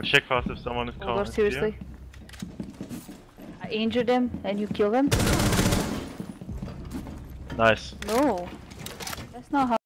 Check fast if someone is Oh calling. god, seriously. I injured him and you killed him? Nice. No. That's not how